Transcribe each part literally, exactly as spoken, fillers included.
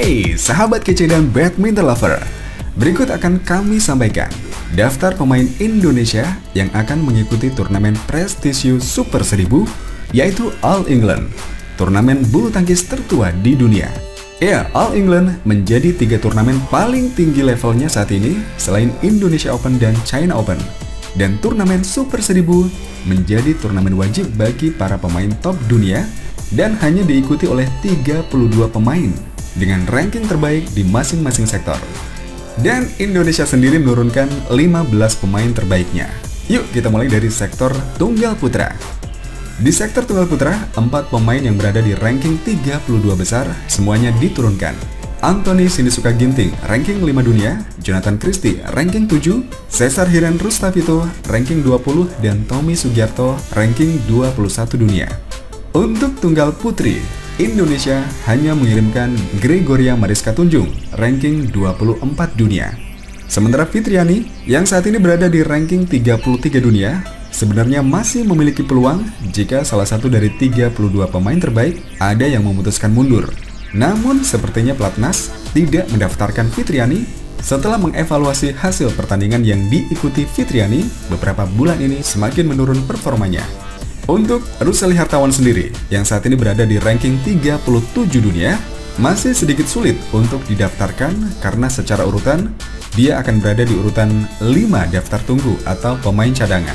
Hey, sahabat kece dan badminton lover. Berikut akan kami sampaikan daftar pemain Indonesia yang akan mengikuti turnamen prestisius Super seribu, yaitu All England, turnamen bulu tangkis tertua di dunia. Ya, All England menjadi tiga turnamen paling tinggi levelnya saat ini selain Indonesia Open dan China Open. Dan turnamen Super seribu menjadi turnamen wajib bagi para pemain top dunia dan hanya diikuti oleh tiga puluh dua pemain dengan ranking terbaik di masing-masing sektor. Dan Indonesia sendiri menurunkan lima belas pemain terbaiknya. Yuk kita mulai dari sektor tunggal putra. Di sektor tunggal putra, empat pemain yang berada di ranking tiga puluh dua besar semuanya diturunkan. Anthony Sinisuka Ginting, ranking lima dunia, Jonathan Christie, ranking tujuh, Cesar Hiren Rustavito, ranking dua puluh, dan Tommy Sugiarto, ranking dua puluh satu dunia. Untuk tunggal putri, Indonesia hanya mengirimkan Gregoria Mariska Tunjung, ranking dua puluh empat dunia. Sementara Fitriani, yang saat ini berada di ranking tiga puluh tiga dunia, sebenarnya masih memiliki peluang jika salah satu dari tiga puluh dua pemain terbaik ada yang memutuskan mundur. Namun sepertinya Pelatnas tidak mendaftarkan Fitriani setelah mengevaluasi hasil pertandingan yang diikuti Fitriani beberapa bulan ini semakin menurun performanya. Untuk Ruseli Hartawan sendiri, yang saat ini berada di ranking tiga puluh tujuh dunia, masih sedikit sulit untuk didaftarkan karena secara urutan, dia akan berada di urutan lima daftar tunggu atau pemain cadangan.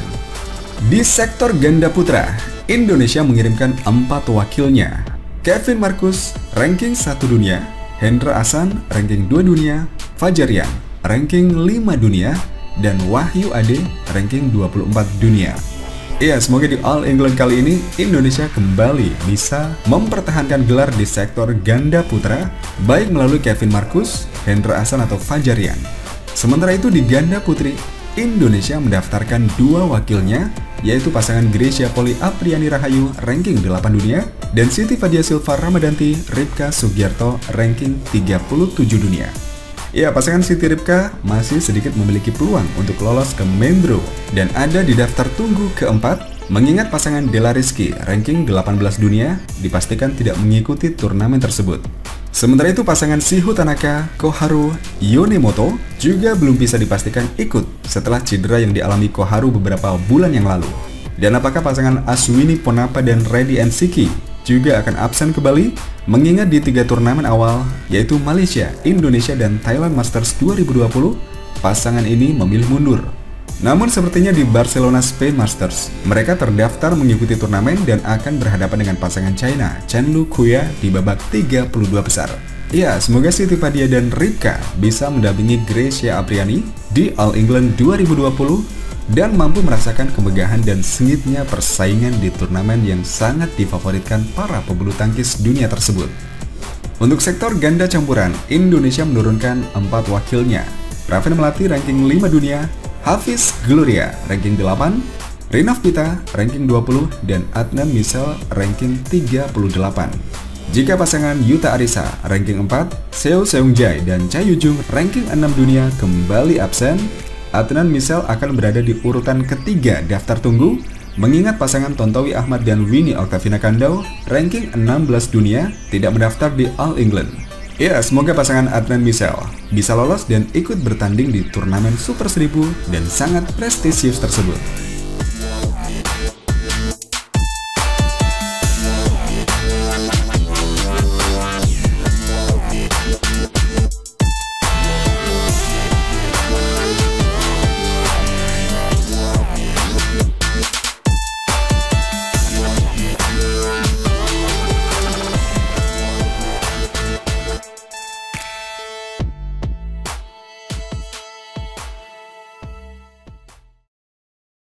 Di sektor ganda putra, Indonesia mengirimkan empat wakilnya. Kevin Marcus, ranking satu dunia, Hendra Ahsan, ranking dua dunia, Fajarian, ranking lima dunia, dan Wahyu Ade, ranking dua puluh empat dunia. Ya, semoga di All England kali ini Indonesia kembali bisa mempertahankan gelar di sektor ganda putra, baik melalui Kevin Marcus, Hendra Ahsan atau Fajarian. Sementara itu di ganda putri, Indonesia mendaftarkan dua wakilnya, yaitu pasangan Grecia Poli Apriani Rahayu, ranking delapan dunia, dan Siti Fadia Silva Ramadanti Ripka Sugiarto, ranking tiga puluh tujuh dunia. Ya, pasangan Siti Ripka masih sedikit memiliki peluang untuk lolos ke main draw dan ada di daftar tunggu keempat, mengingat pasangan Della Rizky, ranking delapan belas dunia, dipastikan tidak mengikuti turnamen tersebut. Sementara itu pasangan Shiho Tanaka, Koharu Yonemoto juga belum bisa dipastikan ikut setelah cedera yang dialami Koharu beberapa bulan yang lalu. Dan apakah pasangan Aswini Ponapa dan Reddy Ensiki juga akan absen kembali, mengingat di tiga turnamen awal, yaitu Malaysia, Indonesia, dan Thailand Masters dua ribu dua puluh, pasangan ini memilih mundur. Namun sepertinya di Barcelona Spain Masters, mereka terdaftar mengikuti turnamen dan akan berhadapan dengan pasangan China, Chen Lu Kuya, di babak tiga puluh dua besar. Ya, semoga Siti Fadia dan Ripka bisa mendampingi Grecia Apriani di All England dua ribu dua puluh dan mampu merasakan kemegahan dan sengitnya persaingan di turnamen yang sangat difavoritkan para pebulu tangkis dunia tersebut. Untuk sektor ganda campuran, Indonesia menurunkan empat wakilnya. Raven Melati, ranking lima dunia, Hafiz Gloria, ranking delapan, Rinov Pita, ranking dua puluh, dan Adnan Misel, ranking tiga puluh delapan. Jika pasangan Yuta Arisa, ranking empat, Seo Seung-jae, dan Cha Yu-jung, ranking enam dunia, kembali absen, Adnan Misel akan berada di urutan ketiga daftar tunggu, mengingat pasangan Tontowi Ahmad dan Winnie Octavina Kandau, ranking enam belas dunia, tidak mendaftar di All England. Ya, semoga pasangan Adnan Misel bisa lolos dan ikut bertanding di turnamen Super seribu dan sangat prestisius tersebut.